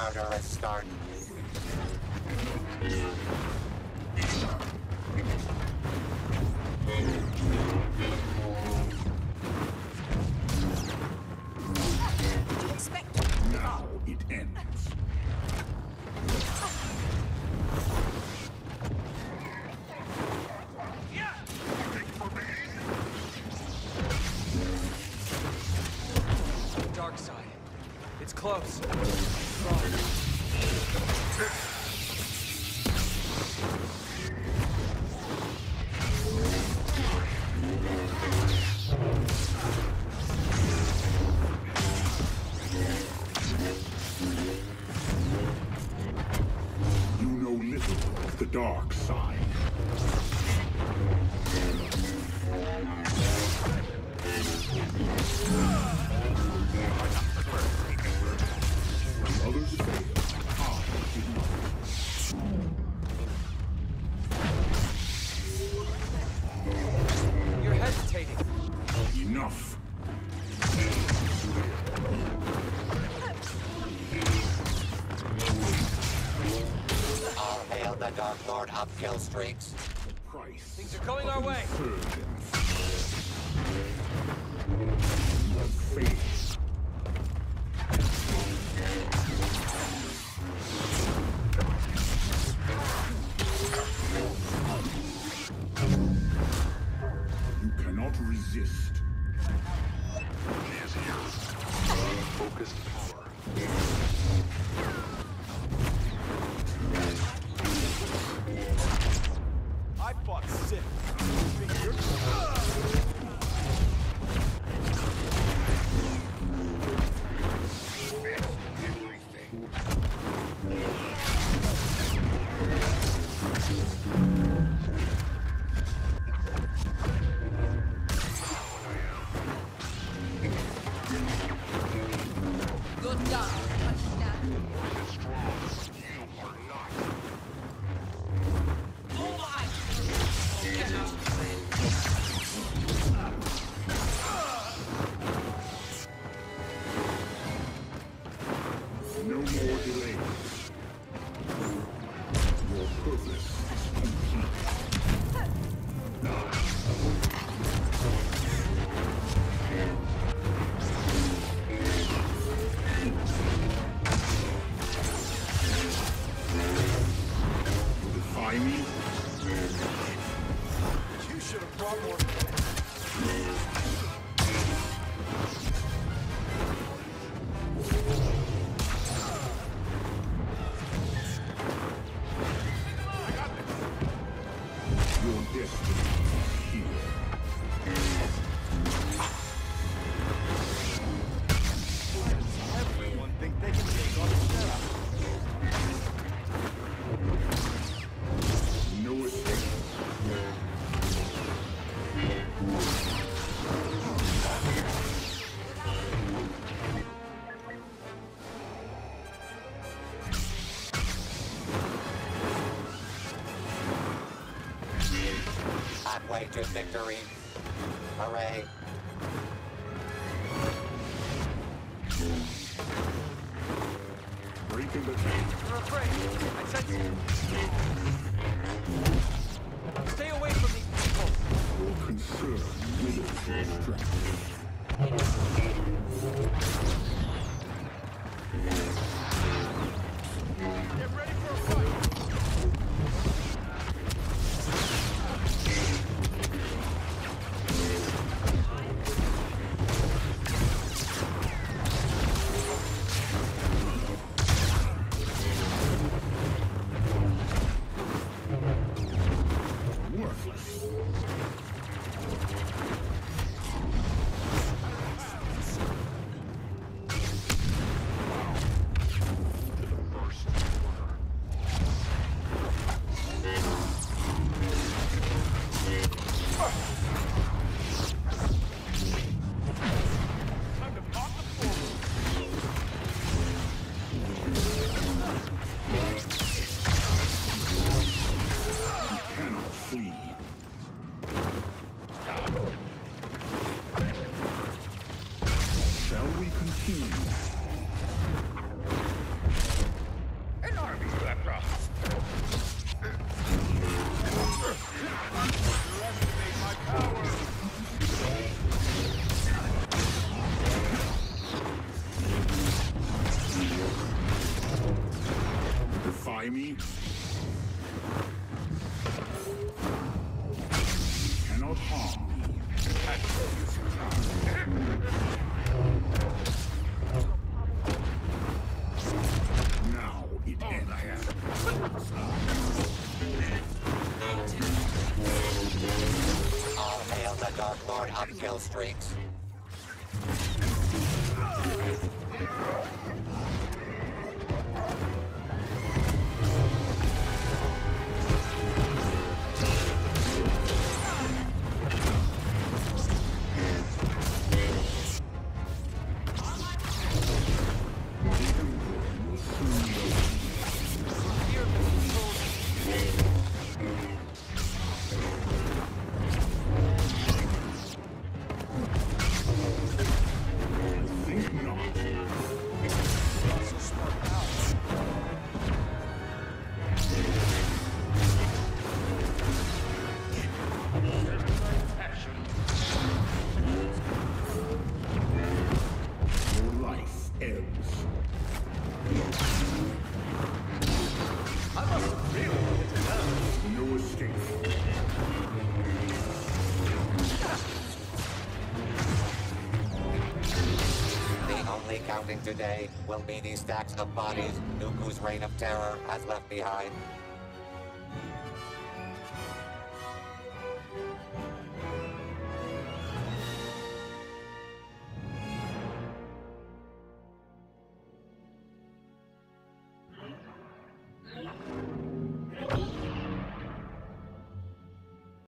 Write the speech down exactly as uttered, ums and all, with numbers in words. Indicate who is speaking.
Speaker 1: murderous start.
Speaker 2: Did you expect?
Speaker 3: Now it ends.
Speaker 4: Dark side. It's close.
Speaker 3: You know little of the dark side. When others fail, I did not.
Speaker 4: You're hesitating.
Speaker 3: Enough.
Speaker 1: All hail the Dark Lord upkill streaks.
Speaker 3: The price.
Speaker 4: Things are going our way.
Speaker 3: Insurgents. You have failed. You cannot resist.
Speaker 5: She is here. Focused power.
Speaker 4: I fought sick.
Speaker 2: Good job.
Speaker 5: Is strong. You are not.
Speaker 3: No more delays. Your purpose is complete. Defy me?
Speaker 4: You should have brought more.
Speaker 3: Your destiny is here.
Speaker 4: Everyone think they can take on the sheriff.
Speaker 3: No escape.
Speaker 1: Halfway to victory. Hooray.
Speaker 3: Breaking the chain.
Speaker 4: You're afraid. I sense it. Stay away from these people.
Speaker 3: Your concern withers your strength.
Speaker 4: Get ready for a fight.
Speaker 3: Worthless. You cannot flee.
Speaker 1: Dark Lord on kill streaks.
Speaker 3: Think not. Your life ebbs.
Speaker 4: I must really get to know.
Speaker 3: No escape.
Speaker 1: The only counting today will be these stacks of bodies Nuku's reign of terror has left behind.